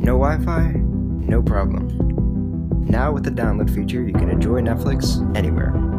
No Wi-Fi? No problem. Now with the download feature, you can enjoy Netflix anywhere.